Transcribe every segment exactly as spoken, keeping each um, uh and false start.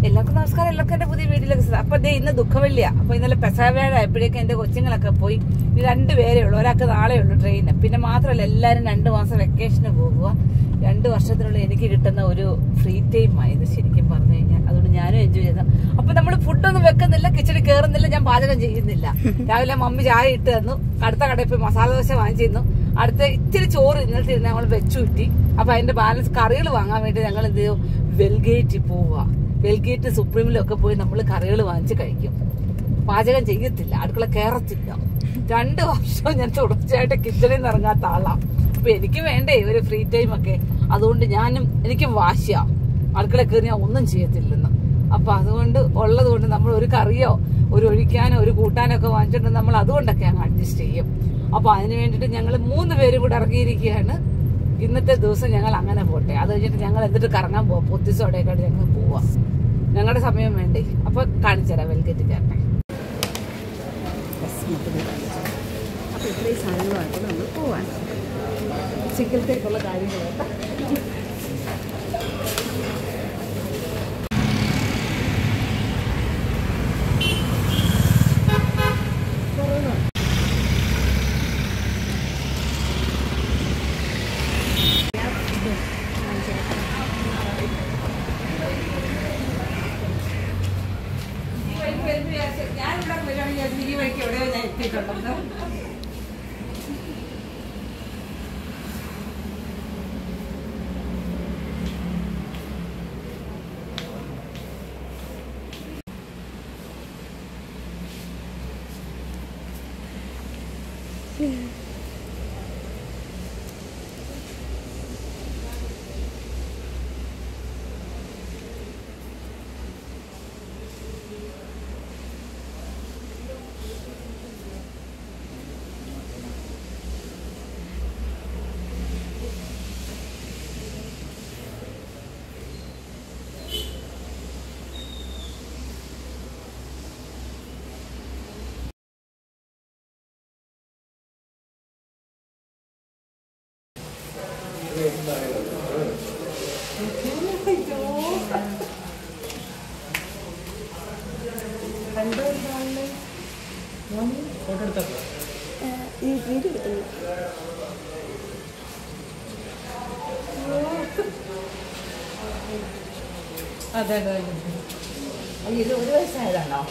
എല്ലാവർക്കും നമസ്കാരം. എല്ലാവർക്കും എന്റെ പുതിയ വീട്ടിലേക്ക്. അപ്പൊ ദേ ഇന്ന് ദുഃഖവെള്ളിയാ. അപ്പൊ ഇന്നലെ പെസവേഴായപ്പോഴേക്കും എന്റെ കൊച്ചുങ്ങളൊക്കെ പോയി. രണ്ടുപേരേ ഉള്ളൂ, ഒരാൾക്ക് നാളെ ഉള്ളൂ ട്രെയിന്. പിന്നെ മാത്രമല്ല എല്ലാരും രണ്ടു മാസം വെക്കേഷന് പോകുക. രണ്ടു വർഷത്തിനുള്ളിൽ എനിക്ക് കിട്ടുന്ന ഒരു ഫ്രീ ടൈം ആയത് ശരിക്കും പറഞ്ഞു കഴിഞ്ഞാൽ. അതുകൊണ്ട് ഞാനും എൻജോയ് ചെയ്ത. അപ്പൊ നമ്മള് ഫുഡൊന്നും വെക്കുന്നില്ല, കിച്ചണിൽ കയറുന്നില്ല, ഞാൻ പാചകം ചെയ്യുന്നില്ല. രാവിലെ മമ്മി ചായ ഇട്ട് തന്നു, അടുത്ത കടയിൽ പോയി മസാല ദോശ വാങ്ങിച്ചിരുന്നു, അടുത്ത ഇത്തിരി ചോറ് ഇന്നലത്തെ ഇരുന്ന് ഞങ്ങൾ വെച്ചു കിട്ടി. അപ്പൊ അതിന്റെ ബാലൻസ് കറികൾ വാങ്ങാൻ വേണ്ടി ഞങ്ങൾ എന്ത് ചെയ്യും, വെൽഗേറ്റിൽ പോവുക. വെൽഗേറ്റ് സുപ്രീമിലൊക്കെ പോയി നമ്മൾ കറികൾ വാങ്ങിച്ച് കഴിക്കും. പാചകം ചെയ്യത്തില്ല, അടുക്കള കയറത്തില്ല. രണ്ടു വർഷവും ഞാൻ തുടർച്ചയായിട്ട് കിച്ചണിൽ നിന്ന് ഇറങ്ങാത്ത ആളാണ്. അപ്പൊ എനിക്ക് വേണ്ടേ ഒരു ഫ്രീ ടൈം ഒക്കെ. അതുകൊണ്ട് ഞാനും എനിക്ക് വാശിയാ, അടുക്കള കയറി ഞാൻ ഒന്നും ചെയ്യത്തില്ലെന്ന്. അപ്പൊ അതുകൊണ്ട് ഉള്ളത് കൊണ്ട് നമ്മൾ ഒരു കറിയോ ഒരു ഒഴിക്കാനോ ഒരു കൂട്ടാനോ ഒക്കെ വാങ്ങിച്ചിട്ട് നമ്മൾ അതുകൊണ്ടൊക്കെ അങ്ങ് അഡ്ജസ്റ്റ് ചെയ്യും. അപ്പൊ അതിന് വേണ്ടിയിട്ട് ഞങ്ങൾ മൂന്ന് പേരും കൂടെ ഇറങ്ങിയിരിക്കുകയാണ്. ഇന്നത്തെ ദിവസം ഞങ്ങൾ അങ്ങനെ പോട്ടെ. അത് കഴിഞ്ഞിട്ട് ഞങ്ങൾ എന്നിട്ട് കറങ്ങാൻ പോവാം. പൊത്തിസോടെയൊക്കെ ഞങ്ങൾ പോവാം. ഞങ്ങളുടെ സമയം വേണ്ടേ. അപ്പൊ കാണിച്ചു തരാം വെൽഗേറ്റ് ചേട്ടൻ. അപ്പൊ ഇത്രയും സാധനങ്ങളായിട്ട് നമ്മൾ പോവാൻ ചിക്കലത്തേക്കുള്ള കാര്യങ്ങളൊക്കെ. ഈ വഴിക്ക് എവിടെയോ ഞാൻ എത്തിയിട്ടുണ്ടല്ലോ. അതെ അതെ ഇത് ഒരു വയസ്സായതാണോ?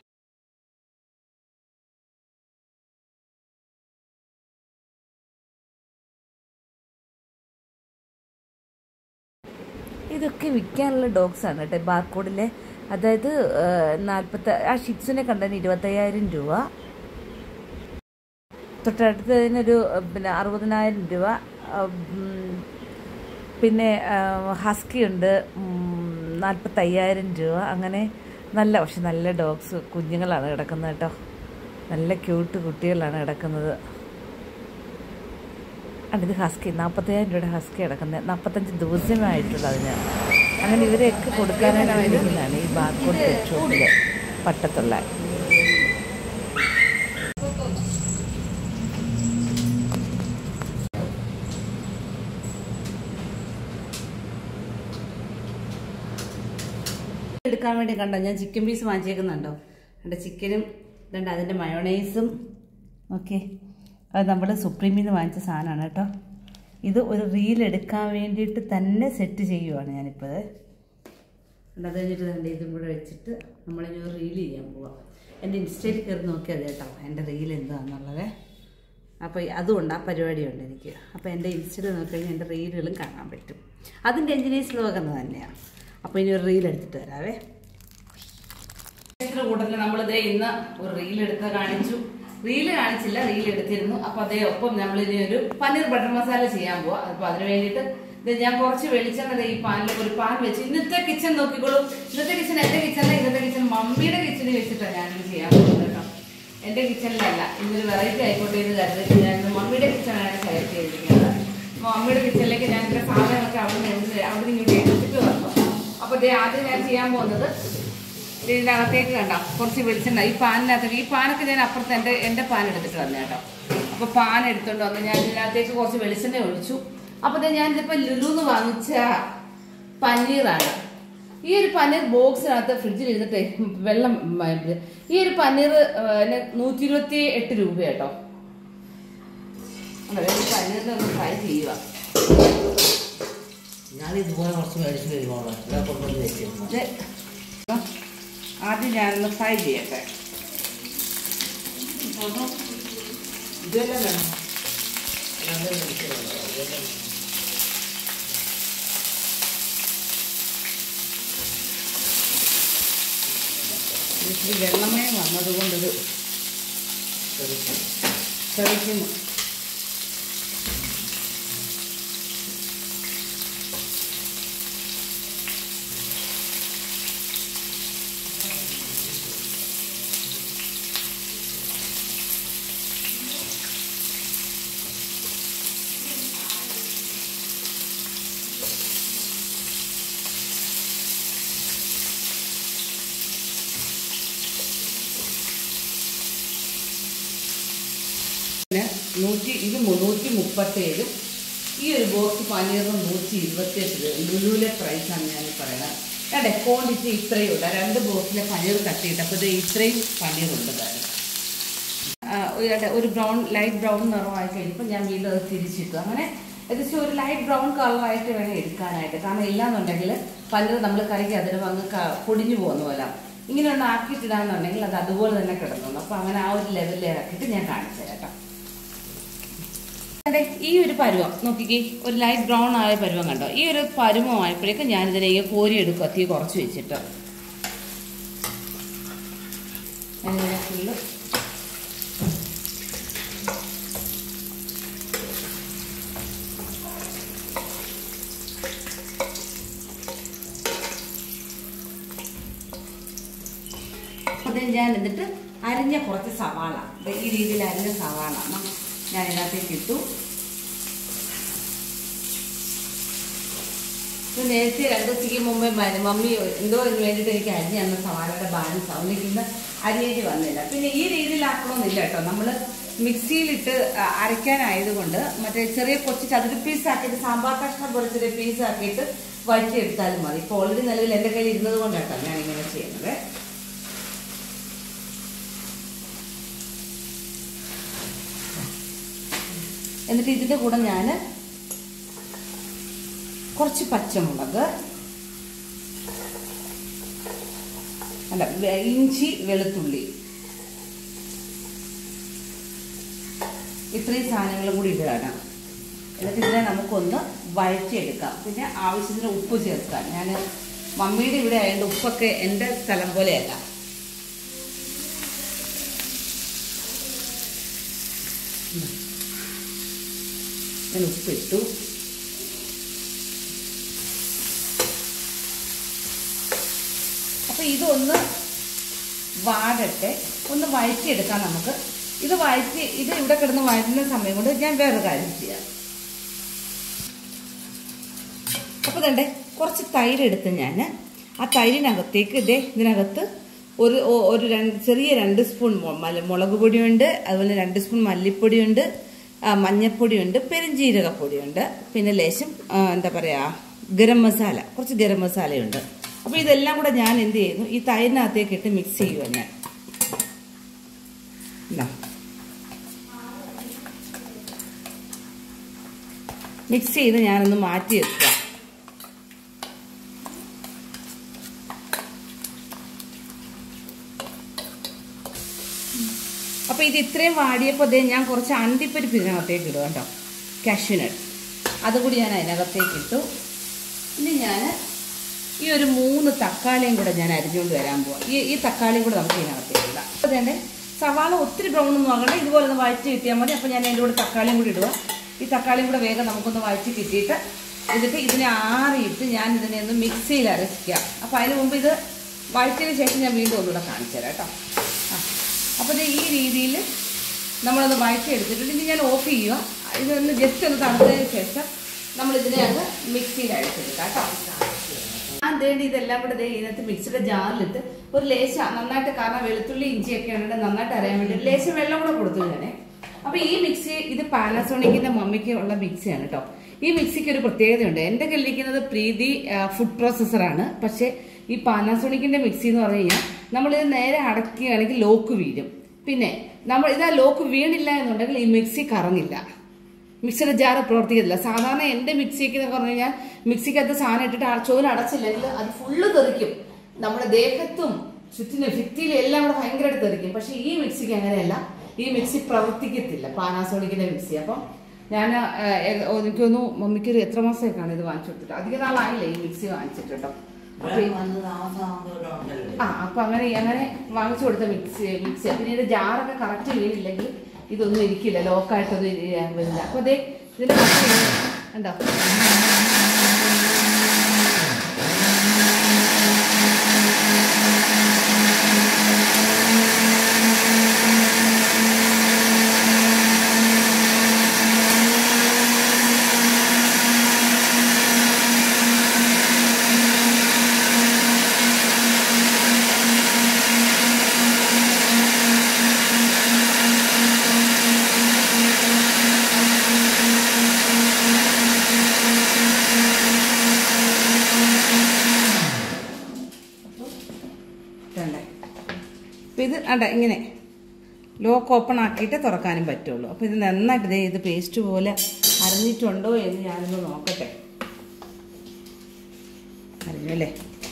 ഇതൊക്കെ വിൽക്കാനുള്ള ഡോഗ്സ് ആണ് കേട്ടോ, ബാർകോഡിലെ. അതായത് നാൽപ്പത്തി ആ ഷിറ്റ്സിനെ കണ്ടതിന് ഇരുപത്തയ്യായിരം രൂപ, തൊട്ടടുത്തതിനൊരു പിന്നെ അറുപതിനായിരം രൂപ. പിന്നെ ഹസ്കി ഉണ്ട് നാൽപ്പത്തയ്യായിരം രൂപ. അങ്ങനെ നല്ല, പക്ഷെ നല്ല ഡോഗ്സ് കുഞ്ഞുങ്ങളാണ് കിടക്കുന്നത് കേട്ടോ. നല്ല ക്യൂട്ട് കുട്ടികളാണ് കിടക്കുന്നത്. ഇത് ഹസ്കി നാൽപ്പത്തയ്യായിരം രൂപയുടെ ഹസ്കി കിടക്കുന്നത്. നാൽപ്പത്തഞ്ച് ദിവസമായിട്ടുള്ള അതിന്. അങ്ങനെ ഇവരെയൊക്കെ കൊടുക്കാനായിട്ട് വേണ്ടിയാണ് ഈ ബാർകോഡ് പെറ്റ് ഷോപ്പിൽ പട്ടത്തുള്ള. എടുക്കാൻ വേണ്ടി കണ്ടോ ഞാൻ ചിക്കൻ പീസ് വാങ്ങിച്ചേക്കുന്നുണ്ടോ. എൻ്റെ ചിക്കനും ഇതുണ്ട്, അതിൻ്റെ മയോണൈസും. ഓക്കെ, അത് നമ്മൾ സുപ്രീമിൽ നിന്ന് വാങ്ങിച്ച സാധനമാണ് കേട്ടോ. ഇത് ഒരു റീൽ എടുക്കാൻ വേണ്ടിയിട്ട് തന്നെ സെറ്റ് ചെയ്യുവാണ് ഞാനിപ്പോൾ. അത് കഴിഞ്ഞിട്ട് തന്നെ ഇതും കൂടെ വെച്ചിട്ട് നമ്മളിനി ഒരു റീൽ ചെയ്യാൻ പോവാം. എൻ്റെ ഇൻസ്റ്റയിൽ കയറി നോക്കിയാൽ കേട്ടോ എൻ്റെ റീൽ എന്താണെന്നുള്ളത്. അപ്പോൾ അതുകൊണ്ട് ആ പരിപാടിയുണ്ട് എനിക്ക്. അപ്പോൾ എൻ്റെ ഇൻസ്റ്റയിൽ നോക്കിക്കഴിഞ്ഞാൽ എൻ്റെ റീലുകളും കാണാൻ പറ്റും. അതിൻ്റെ എൻജിനീയേഴ്സ് ലോകം തന്നെയാണ്. അപ്പോൾ ഇനി ഒരു റീൽ എടുത്തിട്ട് വരാവേ. കൂട്ടത്തിൽ നമ്മളിതേ ഇന്ന് ഒരു റീൽ എടുത്ത് കാണിച്ചു. റീല് കാണിച്ചില്ല, റീൽ എടുത്തിരുന്നു. അപ്പൊ അതേ ഒപ്പം നമ്മൾ ഇനി ഒരു പനീർ ബട്ടർ മസാല ചെയ്യാൻ പോവാ. അപ്പൊ അതിന് വേണ്ടിയിട്ട് ഇത് ഞാൻ കുറച്ച് വെളിച്ചെണ്ണ ഈ പാനിലേക്ക് ഒരു പാൻ വെച്ച്. ഇന്നത്തെ കിച്ചൺ നോക്കിക്കോളൂ. ഇന്നത്തെ കിച്ചൺ എന്റെ കിച്ചണിലെ, ഇന്നത്തെ കിച്ചൺ മമ്മിയുടെ കിച്ചണിൽ വെച്ചിട്ടാണ് ഞാനിത് ചെയ്യാൻ പോകുന്നത് കേട്ടോ. എന്റെ കിച്ചണിലല്ല, ഇന്നൊരു വെറൈറ്റി ആയിക്കോട്ടെ എന്ന് കരുതിയിട്ട് ഞാൻ മമ്മിയുടെ കിച്ചണാണ് സെലക്ട് ചെയ്തിരിക്കുന്നത്. മമ്മിയുടെ കിച്ചണിലേക്ക് ഞാൻ എന്റെ സാധനങ്ങളൊക്കെ അവിടെ നിന്ന് അവിടെ ഇങ്ങോട്ട് എടുത്തിട്ട് വന്നു. അപ്പൊ ഇതേ ആദ്യം ഞാൻ ചെയ്യാൻ പോകുന്നത് ഇതിനകത്തേക്ക് കണ്ട കുറച്ച് വെളിച്ചെണ്ണ ഈ പാനിനകത്തേക്ക്. ഈ പാനൊക്കെ ഞാൻ അപ്പുറത്ത് എൻ്റെ എൻ്റെ പാൻ എടുത്തിട്ട് വന്നു കേട്ടോ. അപ്പോൾ പാൻ എടുത്തോണ്ട് വന്ന് ഞാൻ ഇതിനകത്തേക്ക് കുറച്ച് വെളിച്ചെണ്ണ ഒഴിച്ചു. അപ്പോൾ ഞാനിതിപ്പോൾ ലുലുന്ന് വാങ്ങിച്ച പനീറാണ്. ഈ ഒരു പനീർ ബോക്സിനകത്ത് ഫ്രിഡ്ജിൽ ഇരുന്നിട്ട് വെള്ളം ഈ ഒരു പനീർ നൂറ്റി ഇരുപത്തി എട്ട് രൂപ കേട്ടോ. പനീറിനെ ഒന്ന് ഫ്രൈ ചെയ്യുക. ആദ്യം ഞാനൊന്ന് ഫ്രൈ ചെയ്യട്ടെ. ഇതെല്ലാം വേണം. ഇത്തിരി വെള്ളമയം വന്നതുകൊണ്ടൊരു തെറിക്കുന്നു. നൂറ്റി ഇത് മുന്നൂറ്റി മുപ്പത്തേഴും ഈ ഒരു ബോക്സ് പനീറിന് നൂറ്റി ഇരുപത്തി എട്ട് രൂപ. ലുലുവിലെ പ്രൈസാണ് ഞാൻ പറയുന്നത്. അതെ, ക്വാണ്ടിറ്റി ഇത്രയും ഉണ്ട്. രണ്ട് ബോക്സിലെ പനീർ കട്ടിയിട്ട് അപ്പോൾ ഇത് ഇത്രയും പനീറുണ്ട് കാര്യം. ഒരു ബ്രൗൺ ലൈറ്റ് ബ്രൗൺ നിറമായി കഴിഞ്ഞപ്പോൾ ഞാൻ വീണ്ടും അത് തിരിച്ചിട്ടു. അങ്ങനെ ഏകദേശം ഒരു ലൈറ്റ് ബ്രൗൺ കളറായിട്ട് വേണം എടുക്കാനായിട്ട്. കാരണം ഇല്ലാന്നുണ്ടെങ്കിൽ പനീർ നമ്മൾ കറിക്ക് അതിന് വന്ന് പൊടിഞ്ഞു പോകുന്ന പോലെ. ഇങ്ങനെ ഒന്ന് ആക്കിയിട്ടിടാന്നുണ്ടെങ്കിൽ അത് അതുപോലെ തന്നെ കിടന്നു. അപ്പോൾ അങ്ങനെ ആ ഒരു ലെവലിൽ ഇറക്കിയിട്ട് ഞാൻ കാണിച്ചു തരാം കേട്ടോ. അതെ, ഈ ഒരു പരുവം നോക്കിക്കേ, ഒരു ലൈറ്റ് ബ്രൗൺ ആയ പരുവം കണ്ടോ. ഈ ഒരു പരുവം ആയപ്പോഴേക്കും ഞാനിതിലേക്ക് കോരി എടുക്കുക, തീ കുറച്ച് വെച്ചിട്ട്. അങ്ങനെ ഫുള്ള് അത് ഞാൻ എന്നിട്ട് അരിഞ്ഞ കുറച്ച് സവാള, ഈ രീതിയിൽ അരിഞ്ഞ സവാള ഞാൻ ഇതിനകത്തേക്ക് ഇട്ടു. നേരത്തെ രണ്ടു ദിവസത്തേക്ക് മുമ്പേ മമ്മി എന്തോ ഇതിന് വേണ്ടിയിട്ട് എനിക്ക് അരിഞ്ഞ് തന്ന സവാളയുടെ ബാലൻസ് അവനിക്കുന്ന അരിയേണ്ടി വന്നില്ല. പിന്നെ ഈ രീതിയിലാക്കണമെന്നില്ല കേട്ടോ. നമ്മൾ മിക്സിയിലിട്ട് അരയ്ക്കാനായതുകൊണ്ട് മറ്റേ ചെറിയ കൊച്ചു ചതുര പീസാക്കിയിട്ട് സാമ്പാർ കഷ്ണം പോലെ ചെറിയ പീസാക്കിയിട്ട് വഴറ്റിയെടുത്താലും മതി. ഇപ്പോൾ ഓൾറെഡി നിലവിൽ എൻ്റെ കയ്യിൽ ഇരുന്നത് കൊണ്ടാട്ടോ ഞാനിങ്ങനെ ചെയ്യുന്നത്. എന്നിട്ട് ഇതിൻ്റെ കൂടെ ഞാൻ കുറച്ച് പച്ചമുളക്, അല്ല ഇഞ്ചി, വെളുത്തുള്ളി, ഇത്രയും സാധനങ്ങളും കൂടി ഇടുകയാണ്. എന്നിട്ട് ഇതിനെ നമുക്കൊന്ന് വഴറ്റിയെടുക്കാം. പിന്നെ ആവശ്യത്തിന് ഉപ്പ് ചേർക്കാം. ഞാൻ മമ്മിയുടെ ഇവിടെ ആയതുകൊണ്ട് ഉപ്പൊക്കെ എൻ്റെ സ്ഥലം പോലെയല്ല. ഞാൻ ഉപ്പിട്ടു. അപ്പോൾ ഇതൊന്ന് വാടട്ടെ, ഒന്ന് വഴറ്റിയെടുക്കാം നമുക്ക്. ഇത് വഴറ്റി ഇത് ഇവിടെ കിടന്ന് വഴറ്റുന്ന സമയം കൊണ്ട് ഞാൻ വേറൊരു കാര്യം ചെയ്യാം. അപ്പോൾ ഇതേ കുറച്ച് തൈരെടുത്ത് ഞാൻ ആ തൈരിനകത്തേക്ക് ഇതേ ഇതിനകത്ത് ഒരു ഒരു രണ്ട് ചെറിയ രണ്ട് സ്പൂൺ മുളക് പൊടിയുണ്ട്, അതുപോലെ രണ്ട് സ്പൂൺ മല്ലിപ്പൊടിയുണ്ട്, മഞ്ഞൾപ്പൊടിയുണ്ട്, പെരുംജീരകപ്പൊടിയുണ്ട്, പിന്നെ ലേശം എന്താ പറയുക ഗരം മസാല, കുറച്ച് ഗരം മസാലയുണ്ട്. അപ്പോൾ ഇതെല്ലാം കൂടെ ഞാൻ എന്ത് ചെയ്യുന്നു, ഈ തൈരിനകത്തേക്ക് ഇട്ട് മിക്സ് ചെയ്യുക. ഞാൻ മിക്സ് ചെയ്ത് ഞാനൊന്ന് മാറ്റി വെക്കുക. അപ്പോൾ ഇത് ഇത്രയും വാടിയപ്പോൾ അതേ ഞാൻ കുറച്ച് അണ്ടിപ്പരിപ്പ് ഇതിനകത്തേക്ക് ഇടുക കേട്ടോ, കാഷ്യൂനട്ട്, അതുകൂടി ഞാൻ അതിനകത്തേക്ക് ഇട്ടു. ഇനി ഞാൻ ഈ ഒരു മൂന്ന് തക്കാളിയും കൂടെ ഞാൻ അരിഞ്ഞുകൊണ്ട് വരാൻ പോവാം. ഈ ഈ തക്കാളിയും കൂടെ നമുക്ക് ഇതിനകത്തേക്ക് ഇടാം. അപ്പോൾ തന്നെ സവാള ഒത്തിരി ബ്രൗൺ ഒന്നും ആകണ്ട, ഇതുപോലെ ഒന്ന് വഴറ്റി കിട്ടിയാൽ മതി. അപ്പോൾ ഞാൻ അതിൻ്റെ കൂടെ തക്കാളിയും കൂടി ഇടുക. ഈ തക്കാളിയും കൂടെ വേഗം നമുക്കൊന്ന് വഴറ്റി കിട്ടിയിട്ട് എന്നിട്ട് ഇതിനെ ആറിയിട്ട് ഞാൻ ഇതിനെ ഒന്ന് മിക്സിയിൽ അരയ്ക്കുക. അപ്പോൾ അതിന് മുമ്പ് ഇത് വഴറ്റിയതിന് ശേഷം ഞാൻ വീണ്ടും ഒന്നുകൂടെ കാണിച്ചു തരാം കേട്ടോ. ആ അപ്പോൾ ഇത് ഈ രീതിയിൽ നമ്മളത് വഴറ്റി എടുത്തിട്ടുണ്ട്. ഇനി ഞാൻ ഓഫ് ചെയ്യുക. ഇതൊന്ന് ജസ്റ്റ് ഒന്ന് തണുത്തതിന് ശേഷം നമ്മളിതിനെ അങ്ങ് മിക്സിയിൽ അരച്ചെടുക്കാം കേട്ടോ. ഞാൻ വേണ്ടി ഇതെല്ലാം കൂടെ ദേ ഇതിനകത്ത് മിക്സിയുടെ ജാറിലിട്ട് ഒരു ലേശ നന്നായിട്ട്, കാരണം വെളുത്തുള്ളി ഇഞ്ചിയൊക്കെ ഉണ്ടെങ്കിൽ നന്നായിട്ട് അറിയാൻ വേണ്ടി ലേശം വെള്ളം കൂടെ കൊടുത്തു ഞാൻ. അപ്പോൾ ഈ മിക്സി ഇത് പാനാസോണിക്കിൻ്റെ മമ്മിക്ക് ഉള്ള മിക്സിയാണ് കേട്ടോ. ഈ മിക്സിക്ക് ഒരു പ്രത്യേകതയുണ്ട്. എന്റെ കയ്യിലിരിക്കുന്നത് പ്രീതി ഫുഡ് പ്രോസസ്സറാണ്. പക്ഷെ ഈ പാനാസോണിക്കിന്റെ മിക്സി എന്ന് പറഞ്ഞു കഴിഞ്ഞാൽ നമ്മളിത് നേരെ അടക്കുകയാണെങ്കിൽ ലോക്ക് വീഴും. പിന്നെ നമ്മൾ ഇതാ ലോക്ക് വീണില്ല എന്നുണ്ടെങ്കിൽ ഈ മിക്സി കറങ്ങില്ല, മിക്സിയുടെ ജാറ് പ്രവർത്തിക്കത്തില്ല. സാധാരണ എന്റെ മിക്സിക്ക് എന്ന് പറഞ്ഞു കഴിഞ്ഞാൽ മിക്സിക്കകത്ത് സാധനം ഇട്ടിട്ട് ചോര അടച്ചില്ലെങ്കിൽ അത് ഫുള്ള് തെറിക്കും, നമ്മുടെ ദേഹത്തും ചുറ്റിനും ഭിത്തിയിലും എല്ലാം കൂടെ ഭയങ്കരമായിട്ട് തെറിക്കും. പക്ഷെ ഈ മിക്സിക്ക് അങ്ങനെയല്ല, ഈ മിക്സി പ്രവർത്തിക്കത്തില്ല, പാനാസോണിക്കിന്റെ മിക്സി. അപ്പം ഞാൻ എനിക്കൊന്നു മമ്മിക്ക് ഒരു എത്ര മാസമൊക്കെയാണ് ഇത് വാങ്ങിച്ചു കൊടുത്തിട്ട്, അധിക നാളായില്ലേ ഈ മിക്സി വാങ്ങിച്ചിട്ട് കേട്ടോ. ആ അപ്പൊ അങ്ങനെ അങ്ങനെ വാങ്ങിച്ചു കൊടുത്ത മിക്സി മിക്സി പിന്നീട് ജാറൊക്കെ കറക്റ്റ് വീണില്ലെങ്കിൽ ഇതൊന്നും ഇരിക്കില്ല, ലോക്കായിട്ടൊന്നും വരില്ല. അപ്പൊ അതെ ഇതിന്റെ ഉണ്ടോ ഇത് അണ്ട ഇങ്ങനെ ലോക്ക് ഓപ്പൺ ആക്കിയിട്ട് തുറക്കാനും പറ്റുള്ളൂ. അപ്പോൾ ഇത് നന്നായിട്ട് ഇതേ ഇത് പേസ്റ്റ് പോലെ അരിഞ്ഞിട്ടുണ്ടോ എന്ന് ഞാനൊന്ന് നോക്കട്ടെ. അരിഞ്ഞല്ലേ?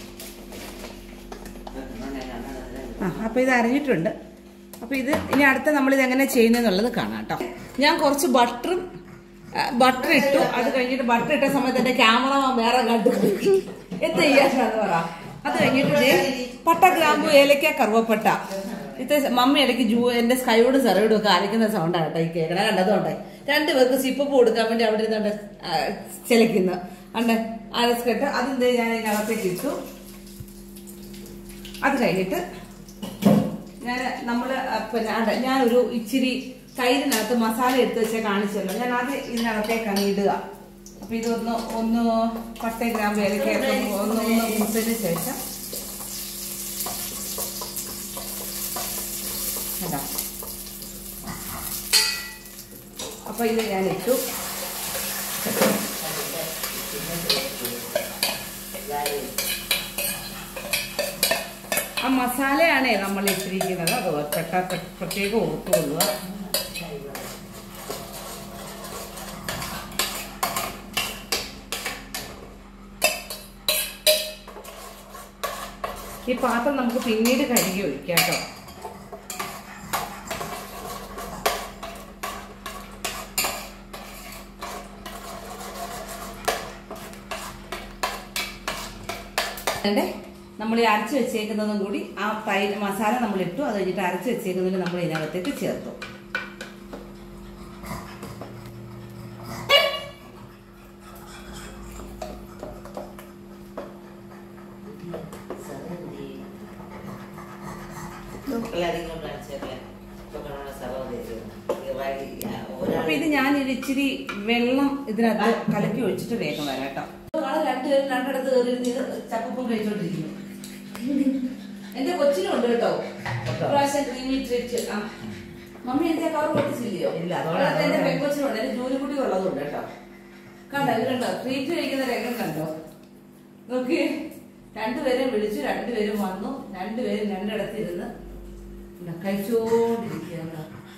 ആ അപ്പോൾ ഇത് അരിഞ്ഞിട്ടുണ്ട്. അപ്പോൾ ഇത് ഇനി അടുത്ത നമ്മളിത് എങ്ങനെ ചെയ്യുന്നതെന്നുള്ളത് കാണാം കേട്ടോ. ഞാൻ കുറച്ച് ബട്ടറും ബട്ടർ ഇട്ടു. അത് കഴിഞ്ഞിട്ട് ബട്ടർ ഇട്ട സമയത്ത് എൻ്റെ ക്യാമറ വേറെ കണ്ടു എന്ത് ചെയ്യാന്ന് പറ. അത് കഴിഞ്ഞിട്ട് പട്ട, ഗ്രാമ്പു, ഏലക്ക, കറുവപ്പട്ട ഇത് മമ്മി ഇടയ്ക്ക് ജൂ എന്റെ സ്കൈയോട് സെറയോടും ഒക്കെ അരയ്ക്കുന്ന സൗണ്ടാണ് കേട്ടോ ഈ കേൾക്കണ. കണ്ടതുകൊണ്ടേ രണ്ടുപേർക്ക് സിപ്പപ്പ് കൊടുക്കാൻ വേണ്ടി അവിടെ ഇരുന്നുണ്ട് ചിലയ്ക്കുന്നു അണ്ട് അരസ്കെട്ട്. അതെന്ത് ഞാൻ ഇതിനകത്തേക്ക് ഇട്ടു. അത് കഴിഞ്ഞിട്ട് ഞാൻ നമ്മള് പിന്നെ ഞാനൊരു ഇച്ചിരി തൈരിനകത്ത് മസാല എടുത്ത് വെച്ചാൽ കാണിച്ചല്ലോ, ഞാൻ അത് ഇതിനകത്തേക്കാണ് ഇടുക. അപ്പൊ ഇതൊന്ന് ഒന്ന് പട്ട, ഗ്രാമ്പ്, ഏലക്ക ഒന്ന് ഒന്ന് മൂത്തതിന് ശേഷം അപ്പൊ ഇത് ഞാൻ ഇട്ടു. ആ മസാലയാണേ നമ്മൾ ഇട്ടിരിക്കുന്നത്, അത് പെട്ട പ്രത്യേകം ഓർത്തുകൊള്ളുക. ഈ പാത്രം നമുക്ക് പിന്നീട് കഴുകി ഒഴിക്കാം കേട്ടോ. നമ്മൾ ഈ അരച്ച് വെച്ചേക്കുന്നതും കൂടി ആ തൈര് മസാല നമ്മൾ ഇട്ടു. അത് കഴിഞ്ഞിട്ട് അരച്ച് വെച്ചേക്കുന്നതിന് നമ്മൾ ഇതിനകത്തേക്ക് ചേർത്തു. അപ്പൊ ഇത് ഞാൻ ഇച്ചിരി വെള്ളം ഇതിനകത്ത് കലക്കി ഒഴിച്ചിട്ട് വേഗം വരാം കേട്ടോ. രണ്ടുപേരും രണ്ടിടത്ത് കയറി ചപ്പപ്പം കഴിച്ചോണ്ടിരിക്കുന്നു. എന്റെ കൊച്ചിനുണ്ട് കേട്ടോ പ്രാവശ്യം ക്രീമി ട്രീറ്റ്. ആ മമ്മി എന്റെ കവർ പൊട്ടിച്ചില്ലയോ? എന്റെ പെൺകൊച്ചിനുണ്ട്, എന്റെ ജോലിക്കുട്ടി ഉള്ളതുണ്ട് കേട്ടോ. കണ്ടോ ഇവരുണ്ടോ ട്രീറ്റ് കഴിക്കുന്ന രംഗം കണ്ടോ? നോക്കി രണ്ടുപേരും വിളിച്ചു, രണ്ടുപേരും വന്നു, രണ്ടുപേരും രണ്ടിടത്ത് ഇരുന്ന് കഴിച്ചോണ്ടിരിക്കുക.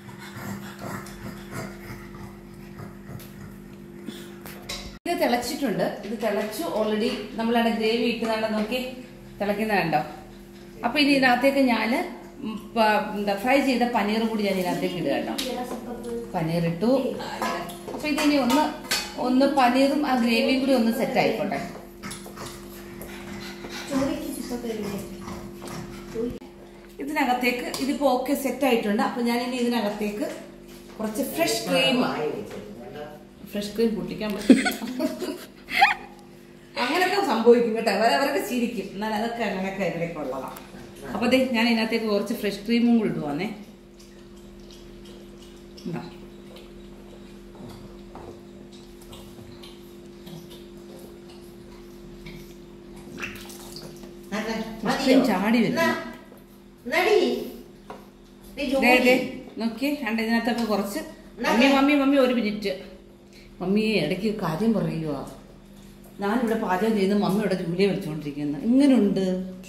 ഇത് തിളച്ചിട്ടുണ്ട്. ഇത് തിളച്ചു ഓൾറെഡി. നമ്മളവിടെ ഗ്രേവി ഇട്ടതാണ്ട് നോക്കി തിളക്കുന്ന കണ്ടോ. അപ്പൊ ഇനി ഇതിനകത്തേക്ക് ഞാൻ എന്താ ഫ്രൈ ചെയ്ത പനീറും കൂടി ഞാൻ ഇതിനകത്തേക്ക് ഇടുക കേട്ടോ. പനീർ ഇട്ടു. അപ്പൊ ഇതിനി ഒന്ന് ഒന്ന് പനീറും ആ ഗ്രേവിയും കൂടി ഒന്ന് സെറ്റ് ആയിക്കോട്ടെ. ഇതിനകത്തേക്ക് ഇതിപ്പോ ഓക്കെ സെറ്റ് ആയിട്ടുണ്ട്. അപ്പൊ ഞാൻ ഇനി ഇതിനകത്തേക്ക് കുറച്ച് ഫ്രഷ് ക്രീം ഫ്രഷ് ക്രീം പൊട്ടിക്കാൻ പറ്റും. അങ്ങനൊക്കെ സംഭവിക്കും കേട്ടോ. അവരെ അവരൊക്കെ ചിരിക്കും, എന്നാൽ അതൊക്കെ അങ്ങനെയൊക്കെ ഇതിലേക്ക് ഉള്ളതാണ്. അപ്പൊ അതെ ഞാൻ ഇതിനകത്തേക്ക് കുറച്ച് ഫ്രഷ് ക്രീമും കൂടി ഇടുവാന്നേ. ചാടി വരും നോക്കി. രണ്ട് ഇതിനകത്തൊക്കെ കുറച്ച് മമ്മി മമ്മി മമ്മി ഒരു മിനിറ്റ് മമ്മിയെ ഇടയ്ക്ക് കാര്യം പറയുക. ഞാനിവിടെ പാചകം ചെയ്ത് മമ്മി ഇവിടെ ജൂലിയെ വിളിച്ചുകൊണ്ടിരിക്കുന്നു. ഇങ്ങനുണ്ട്.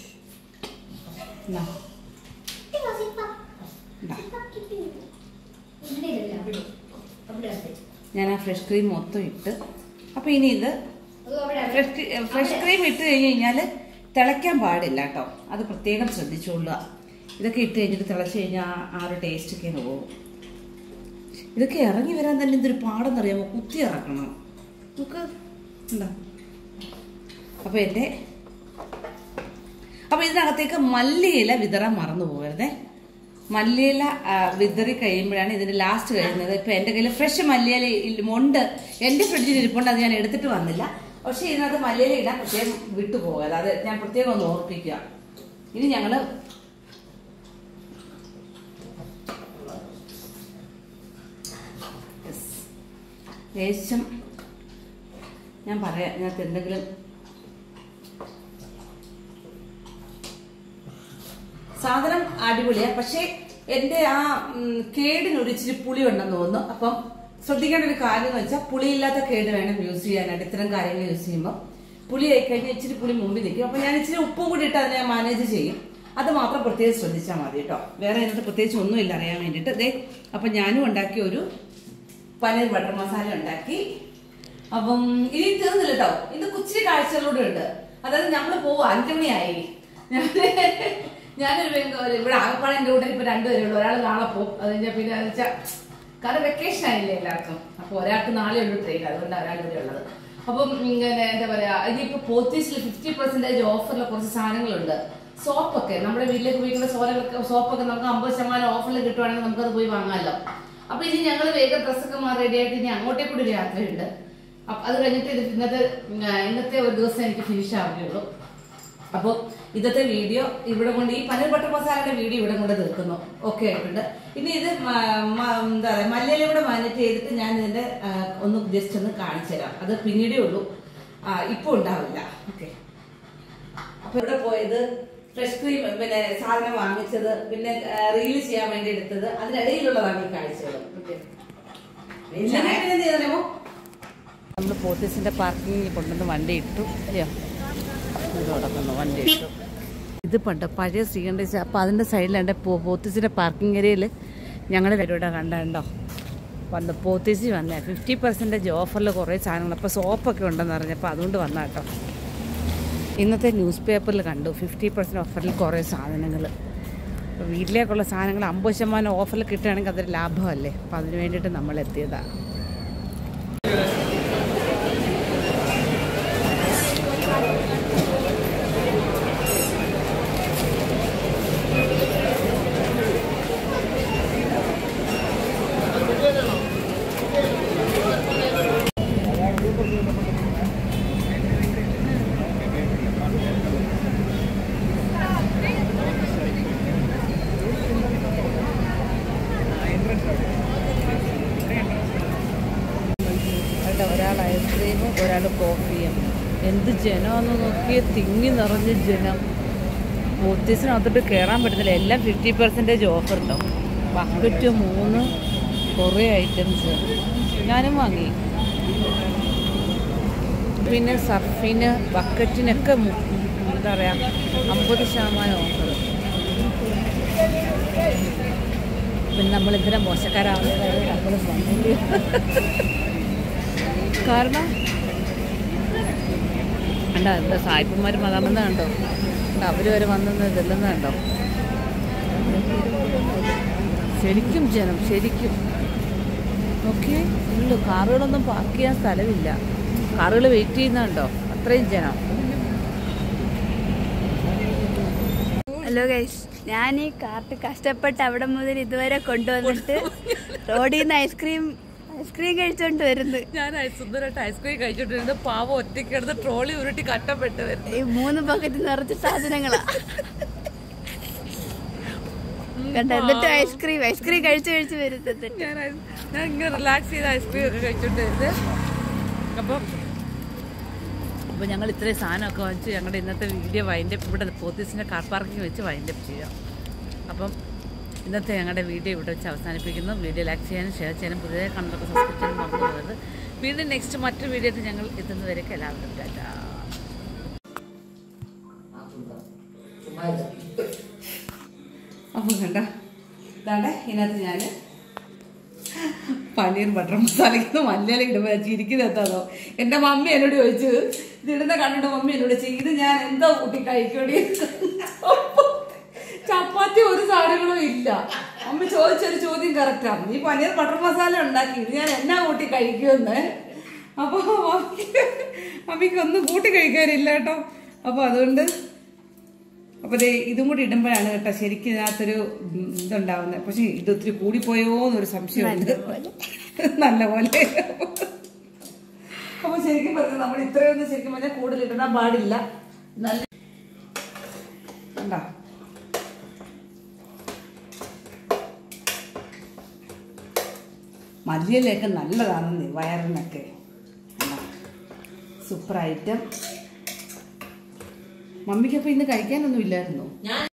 ഞാൻ ആ ഫ്രഷ് ക്രീം മൊത്തം ഇട്ട്. അപ്പൊ ഇനി ഇത് ഫ്രഷ് ഫ്രഷ് ക്രീം ഇട്ട് കഴിഞ്ഞ് കഴിഞ്ഞാൽ തിളയ്ക്കാൻ പാടില്ല കേട്ടോ. അത് പ്രത്യേകം ശ്രദ്ധിച്ചോളുക. ഇതൊക്കെ ഇട്ട് കഴിഞ്ഞിട്ട് തിളച്ച് കഴിഞ്ഞാൽ ആ ഒരു ടേസ്റ്റൊക്കെ പോകും. ഇതൊക്കെ ഇറങ്ങി വരാൻ തന്നെ എന്തൊരു പാടെന്നറിയാമോ? കുത്തി ഇറക്കണം നമുക്ക് എന്താ. അപ്പൊ എൻ്റെ അപ്പൊ ഇതിനകത്തേക്ക് മല്ലിയില വിതറാൻ മറന്നു പോകരുതേ. മല്ലിയില വിതറി കഴിയുമ്പോഴാണ് ഇതിന്റെ ലാസ്റ്റ് കഴിയുന്നത്. ഇപ്പൊ എന്റെ കയ്യിൽ ഫ്രഷ് മല്ലിയില ഉണ്ട്, എന്റെ ഫ്രിഡ്ജിൽ ഇരിപ്പുണ്ട്. അത് ഞാൻ എടുത്തിട്ട് വന്നില്ല. പക്ഷെ ഇതിനകത്ത് മല്ലിയില ഇടാൻ പ്രത്യേകം വിട്ടുപോകരുത്. അത് ഞാൻ പ്രത്യേകം ഒന്ന് ഓർപ്പിക്കുക. ഇനി ഞങ്ങള് ലേശം ഞാൻ പറയാം, ഇതിനകത്ത് എന്തെങ്കിലും സാധനം അടിപൊളിയാ. പക്ഷെ എന്റെ ആ കേടിനൊരു ഇച്ചിരി പുളി ഉണ്ടെന്ന് തോന്നുന്നു. അപ്പം ശ്രദ്ധിക്കേണ്ട ഒരു കാര്യം എന്ന് വെച്ചാൽ പുളിയില്ലാത്ത കേട് വേണം യൂസ് ചെയ്യാനായിട്ട്. ഇത്തരം കാര്യങ്ങൾ യൂസ് ചെയ്യുമ്പോൾ പുളി ആയിക്കഴിഞ്ഞാൽ ഇച്ചിരി പുളി മുമ്പിൽ നിൽക്കും. അപ്പൊ ഞാൻ ഇച്ചിരി ഉപ്പും കൂടി ഇട്ട് അതിനെ മാനേജ് ചെയ്യും. അത് മാത്രം പ്രത്യേകം ശ്രദ്ധിച്ചാൽ മതി കേട്ടോ. വേറെ അതിനകത്ത് പ്രത്യേകിച്ച് ഒന്നുമില്ല അറിയാൻ വേണ്ടിയിട്ട്. അതെ, അപ്പൊ ഞാനും ഉണ്ടാക്കിയ ഒരു പനീർ ബട്ടർ മസാല ഉണ്ടാക്കി. അപ്പം ഇനി തീർന്നില്ല കേട്ടോ. ഇത് കുച്ചിരി കാഴ്ചകളിലൂടെ ഉണ്ട്. അതായത് നമ്മള് പോവാ, അഞ്ചു മണിയായി. ഞാനൊരു ഇവിടെ ആകപ്പാടെ എന്റെ കൂടെ ഇപ്പൊ രണ്ടുപേരേ ഉള്ളൂ. ഒരാൾ നാളെ പോകും. അത് കഴിഞ്ഞാൽ പിന്നെ എന്ന് വെച്ചാൽ കാരണം വെക്കേഷൻ ആയില്ലേ എല്ലാവർക്കും. അപ്പൊ ഒരാൾക്ക് നാളെ ഉള്ളൂ ട്രെയിൻ, അതുകൊണ്ട് ഒരാൾ ഇവിടെ ഉള്ളത്. അപ്പം ഇങ്ങനെ എന്താ പറയാ, ഇനിയിപ്പോ പോത്തീസിൽ ഫിഫ്റ്റി പെർസെന്റേജ് ഓഫറിൽ കുറച്ച് സാധനങ്ങളുണ്ട്. സോപ്പൊക്കെ നമ്മുടെ വീട്ടിലേക്ക് ഉപയോഗിക്കുന്ന സോലൊക്കെ സോപ്പൊക്കെ നമുക്ക് അമ്പത് ശതമാനം ഓഫറിൽ കിട്ടുവാണെങ്കിൽ നമുക്കത് പോയി വാങ്ങാമല്ലോ. അപ്പൊ ഇനി ഞങ്ങൾ വേഗം ഡ്രസ്സൊക്കെ മാറി റെഡി ആയിട്ട് ഇനി അങ്ങോട്ടേ കൂടി ഒരു യാത്രയുണ്ട്. അപ്പൊ അത് കഴിഞ്ഞിട്ട് ഇത് ഇന്നത്തെ ഇന്നത്തെ ഒരു ദിവസം എനിക്ക് ഫിനിഷ് ആവുകയുള്ളൂ. അപ്പൊ ഇന്നത്തെ വീഡിയോ ഇവിടെ കൊണ്ട്, ഈ പനീർ ബട്ടർ മസാലയുടെ വീഡിയോ ഇവിടെ കൊണ്ട് തീർക്കുന്നു. ഓക്കെ ആയിട്ടുണ്ട്. ഇനി ഇത് എന്താ പറയാ മല്ലിയില കൂടെ മാനേജ് ചെയ്തിട്ട് ഞാൻ ഇതിന്റെ ഒന്ന് ജസ്റ്റ് ഒന്ന് കാണിച്ചു തരാം. അത് പിന്നീടേ ഉള്ളൂ, ഇപ്പൊ ഉണ്ടാവില്ല. ഓക്കെ. അപ്പൊ ഇവിടെ പോയത് ഫ്രഷ് ക്രീം, പിന്നെ സാധനം വാങ്ങിച്ചത്, പിന്നെ റീൽ ചെയ്യാൻ വേണ്ടി എടുത്തത്, അതിനിടയിലുള്ളതാണ് ഈ കാഴ്ചകൾ. അറിയാമോ, നമ്മൾ പോത്തീസിന്റെ പാർക്കിങ്ങിൽ കൊണ്ടുവന്ന് വണ്ടി ഇട്ടു അല്ലയോ, ഇതോടൊപ്പം വണ്ടി ഇട്ടു. ഇത് പണ്ട് പഴയ ശ്രീകണ്ഠേശ്വരം. അപ്പം അതിൻ്റെ സൈഡിലുണ്ട് പോത്തീസിന്റെ പാർക്കിംഗ് ഏരിയയിൽ ഞങ്ങൾ ഇവിടെ കണ്ടോ വന്ന് പോത്തീസി വന്നേ ഫിഫ്റ്റി പെർസെൻറ്റേജ് ഓഫറിൽ കുറേ സാധനങ്ങൾ. അപ്പോൾ സോപ്പൊക്കെ ഉണ്ടെന്ന് പറഞ്ഞപ്പോൾ അതുകൊണ്ട് വന്ന കേട്ടോ. ഇന്നത്തെ ന്യൂസ് പേപ്പറിൽ കണ്ടു ഫിഫ്റ്റി പെർസെൻറ്റ് ഓഫറിൽ കുറേ സാധനങ്ങൾ. അപ്പോൾ വീട്ടിലേക്കുള്ള സാധനങ്ങൾ അമ്പത് ശതമാനം ഓഫറിൽ കിട്ടുകയാണെങ്കിൽ അതൊരു ലാഭമല്ലേ. അപ്പോൾ അതിന് വേണ്ടിയിട്ട് നമ്മൾ എത്തിയതാണ്. ഒരാൾ ഐസ്ക്രീമും ഒരാൾ കോഫിയും. എന്ത് ജനമാണെന്ന് നോക്കിയ തിങ്ങി നിറഞ്ഞ ജനം. പോത്തീസിനകത്തോട്ട് കയറാൻ പറ്റുന്നില്ല. എല്ലാം ഫിഫ്റ്റി പെർസെൻറ്റേജ് ഓഫർ ഉണ്ടാവും. ബക്കറ്റ് മൂന്ന് കുറേ ഐറ്റംസ് ഞാനും വാങ്ങി. പിന്നെ സർഫിന് ബക്കറ്റിനൊക്കെ എന്താ പറയുക അമ്പത് ശതമാനം ഓഫർ. പിന്നെ നമ്മൾ ഇത്ര മോശക്കാരാവുന്നത് നമ്മൾ വന്നില്ല. കാരണം കണ്ടോ എന്താ സായിപ്പന്മാർ മതാമെന്ന് കണ്ടോ, അവർ വരെ വന്നെന്ന് ഇതെല്ലെന്ന് കണ്ടോ. ശരിക്കും ജനം ശരിക്കും ഓക്കെ. ഉള്ളു കാറുകളൊന്നും പാർക്ക് ചെയ്യാൻ സ്ഥലമില്ല. കാറുകൾ വെയിറ്റ് ചെയ്യുന്നുണ്ടോ, അത്രയും ജനം. ഹലോ ഗൈസ്, ഞാൻ ഈ കാർട്ട് കഷ്ടപ്പെട്ട് അവിടെ മുതൽ ഇതുവരെ കൊണ്ടുവന്നിട്ട് റോഡിൽ നിന്ന് ഐസ്ക്രീം ഐസ്ക്രീം കഴിച്ചോണ്ട് വരുന്നു. ഞാൻ സുന്ദരമായിട്ട് ഐസ്ക്രീം കഴിച്ചോണ്ടിരുന്നത് പാവം ഒറ്റയ്ക്കെടുത്ത് ട്രോളി ഉരുട്ടി കഷ്ടപ്പെട്ട് വരുന്നു. ഈ മൂന്ന് ബക്കറ്റ് നിറച്ച സാധനങ്ങളാ കണ്ട. എന്നിട്ട് ഐസ്ക്രീം ഐസ്ക്രീം കഴിച്ചു കഴിച്ച് വരുന്നത്. ഞാൻ ഞാൻ ഇങ്ങനെ റിലാക്സ് ചെയ്ത് ഐസ്ക്രീം ഒക്കെ കഴിച്ചോണ്ട് വരുന്നത്. അപ്പം അപ്പോൾ ഞങ്ങൾ ഇത്രയും സാധനമൊക്കെ വെച്ച് ഞങ്ങളുടെ ഇന്നത്തെ വീഡിയോ വൈൻഡപ്പ് ഇവിടെ പോത്തീസിൻ്റെ കാർ പാർക്കിംഗ് വെച്ച് വൈൻഡപ്പ് ചെയ്യാം. അപ്പം ഇന്നത്തെ ഞങ്ങളുടെ വീഡിയോ ഇവിടെ വെച്ച് അവസാനിപ്പിക്കുന്നു. വീഡിയോ ലൈക്ക് ചെയ്യാനും ഷെയർ ചെയ്യാനും പുതിയതായി കണ്ടൊക്കെ സബ്സ്ക്രൈബ് ചെയ്യാനും മറന്നു പോകരുത്. വീണ്ടും നെക്സ്റ്റ് മറ്റൊരു വീഡിയോയിൽ ഞങ്ങൾ എത്തുന്നവരേക്ക് എല്ലാവർക്കും ടാറ്റാ. അപ്പോൾ കണ്ട ഇതാണ്ട് ഇതിനകത്ത് ഞാൻ പനീർ ബട്ടർ മസാലയ്ക്ക് മല്ലിയില ഇടുമ്പോൾ ചിരിക്കുന്നത് എന്താണോ, എൻ്റെ മമ്മി എന്നോട് ചോദിച്ചു ഇതിടുന്ന കണ്ടിട്ട് മമ്മി എന്നോട് ചെയ്ത് ഞാൻ എന്തോ കൂട്ടി കഴിക്കേണ്ടി. ചപ്പാത്തി ഒരു സാധനങ്ങളും ഇല്ല. മമ്മി ചോദിച്ചൊരു ചോദ്യം കറക്റ്റാണ്, നീ പനീർ ബട്ടർ മസാല ഉണ്ടാക്കി ഇത് ഞാൻ എന്നാ കൂട്ടി കഴിക്കുമെന്ന്. അപ്പോൾ മമ്മിക്ക് മമ്മിക്ക് ഒന്നും കൂട്ടി കഴിക്കാനില്ല കേട്ടോ. അപ്പോൾ അതുകൊണ്ട് അപ്പോൾ ദേ ഇതും കൂടി ഇടുമ്പോഴാണ് കേട്ടോ ശരിക്കും ഇതിനകത്തൊരു ഇതുണ്ടാവുന്നത്. പക്ഷെ ഇത് ഒത്തിരി കൂടിപ്പോയോ എന്നൊരു സംശയമുണ്ട്. നല്ല പോലെ. അപ്പോൾ ശരിക്കും പറഞ്ഞാൽ നമ്മൾ ഇത്രയൊന്നും ശരിക്കും പറഞ്ഞാൽ കൂടുതൽ ഇടാൻ പാടില്ല. നല്ല ഉണ്ടോ മല്ലിയിലൊക്കെ നല്ലതാണെന്നേ വയറിനൊക്കെ. Super item. മമ്മിക്കപ്പോൾ ഇന്ന് കഴിക്കാനൊന്നും ഇല്ലായിരുന്നോ?